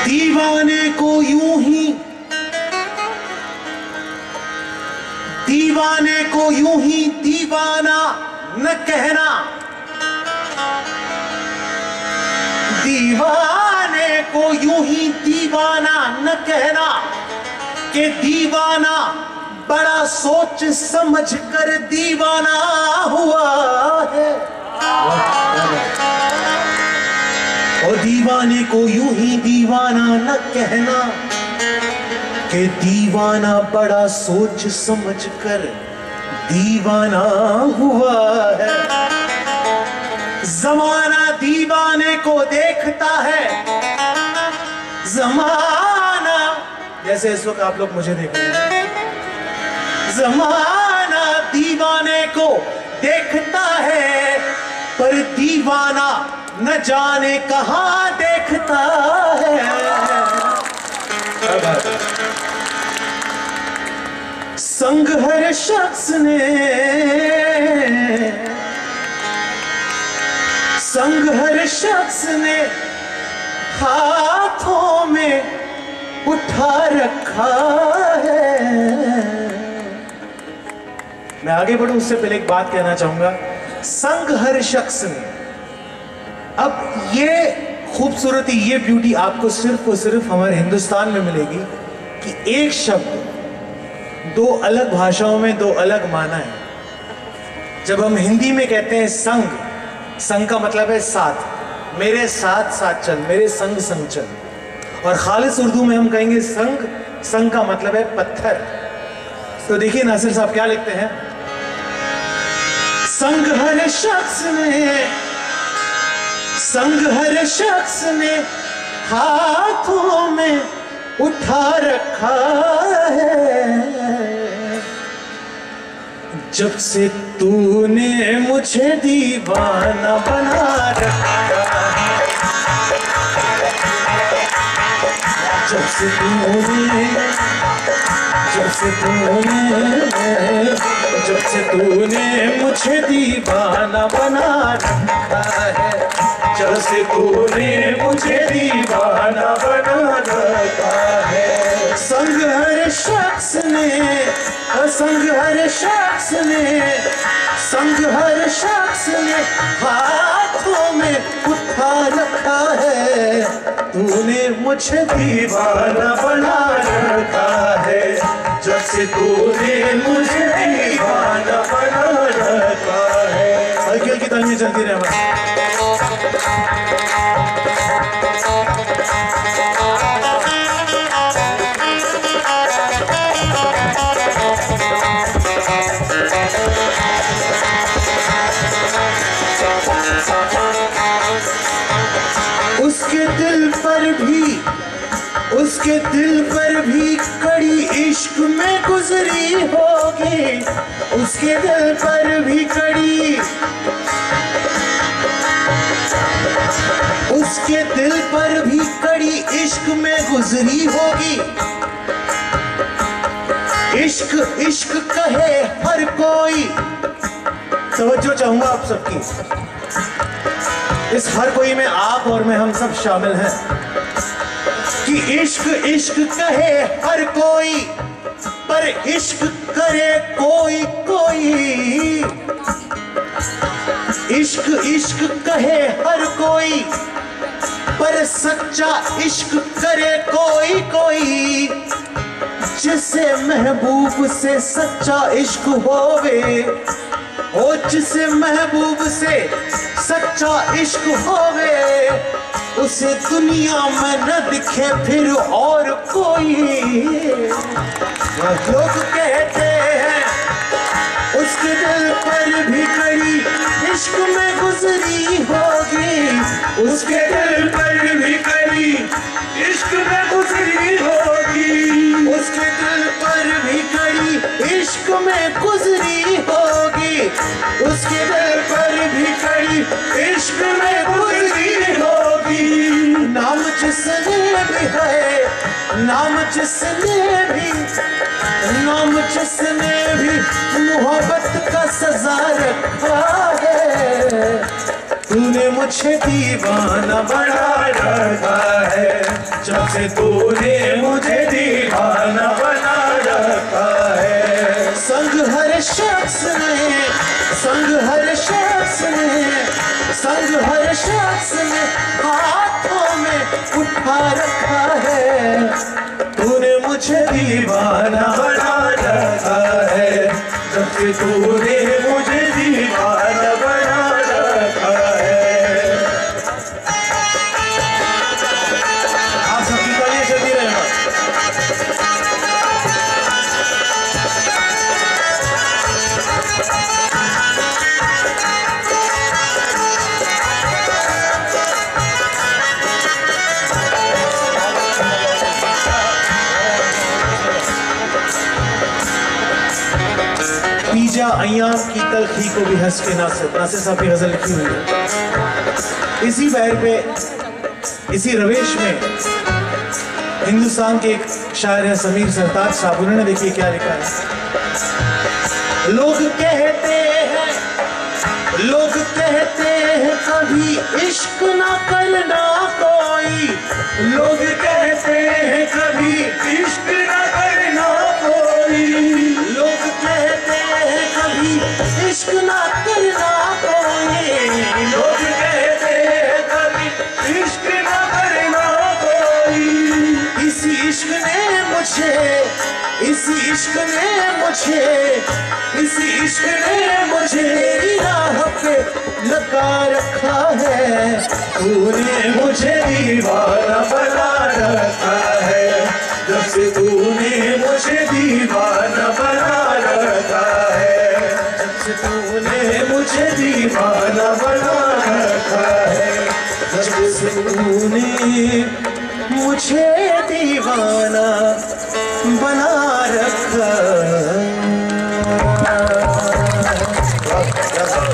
दीवाने को यूं ही, दीवाने को यूं ही दीवाना न कहना, दीवाने को यूं ही दीवाना न कहना कि दीवाना बड़ा सोच समझ कर दीवाना हुआ है। और दीवाने को यूं ही दीवाना न कहना कि दीवाना बड़ा सोच समझ कर दीवाना हुआ है। जमाना दीवाने को देखता है, जमाना, जैसे इस वक्त आप लोग मुझे देख रहे हैं, जमाना दीवाने को देखता है, पर दीवाना न जाने कहां देखता है। संग हर शख्स ने, संग हर शख्स ने हाथों में उठा रखा है। मैं आगे बढ़ूं उससे पहले एक बात कहना चाहूंगा, संग हर शख्स ने, अब ये खूबसूरती, ये ब्यूटी आपको सिर्फ और सिर्फ हमारे हिंदुस्तान में मिलेगी कि एक शब्द दो अलग भाषाओं में दो अलग माना है। जब हम हिंदी में कहते हैं संग, संग का मतलब है साथ, मेरे साथ साथ चल, मेरे संग संग चल। और खालिस उर्दू में हम कहेंगे संग, संग का मतलब है पत्थर। तो देखिए नासिर साहब क्या लिखते हैं, संग हर शख्स ने, संग हर शख्स ने हाथों में उठा रखा है। जब से तूने मुझे दीवाना बना रखा है, जब से तूने, जब से तूने, जब से तूने मुझे दीवाना बना रखा है, जब से तूने मुझे दीवाना बना रखा है। संग हर शख्स ने, संग हर शख्स ने, संग हर शख्स ने हाथों में उठा रखा है, तूने मुझे दीवाना बना रखा है, जब से तूने मुझे दीवाना बना रखा है। हल्की हल्की तालियां चलती रहे बस। उसके दिल पर भी, उसके दिल पर भी कड़ी इश्क में गुजरी होगी, उसके दिल पर भी कड़ी, उसके दिल पर भी कड़ी इश्क में गुजरी होगी। इश्क इश्क कहे हर कोई, तवज्जो चाहूंगा आप सबकी, इस हर कोई में आप और मैं हम सब शामिल हैं, कि इश्क इश्क कहे हर कोई, पर इश्क करे कोई कोई। इश्क इश्क कहे हर कोई, पर सच्चा इश्क करे कोई कोई। जिसे महबूब से सच्चा इश्क होवे, ओ जिसे महबूब से सच्चा इश्क होवे, उसे दुनिया में न दिखे फिर और कोई। लोग कहते हैं उसके दिल पर भी कड़ी इश्क में गुजरी होगी, उसके दिल पर भी कड़ी इश्क में गुजरी होगी, उसके दिल पर भी कड़ी इश्क में गुजरी होगी, उसके दिल पर भी कड़ी इश्क में गुजरी होगी। नाम जिसने भी है, नाम जिसने भी, नाम जिसने भी मोहब्बत का सजा रखा है, तूने मुझे दीवाना बना रखा है, जब से तूने मुझे दीवाना बना रखा है। संग हर शख्स ने, संग हर शख्स ने, संग हर शख्स ने हाथों में उठा रखा है। तूने मुझे दीवाना बना रखा है। जब से तूने मुझे दीवाना बना रखा है। आप सबकी तालियां चलती रहना। पीजा अय्याम की तलखी को भी हंस के नासिर साहब की गजल लिखी हुई है। इसी बैर पे, इसी रवेश में हिंदुस्तान के एक शायर है समीर सरताज साहब, उन्होंने देखिए क्या लिखा है। लोग कहते हैं, लोग कहते हैं कभी इश्क ना करना कोई। लोग कहते हैं कभी इश्क ना करना कोई। लोग कहते हैं कभी इश्क ना करना कोई। लोग कहते हैं कभी इश्क ना करना कोई। इसी इश्क ने मुझे, इसी इश्क ने मुझे, इसी इश्क ने मुझे तेरी राह पे लगा रखा है। तूने मुझे दीवाना बना रखा है। जब से तूने मुझे दीवाना बना रखा है। जब से तूने मुझे दीवाना बना रखा है। जब से तूने मुझे दीवाना बना रखा।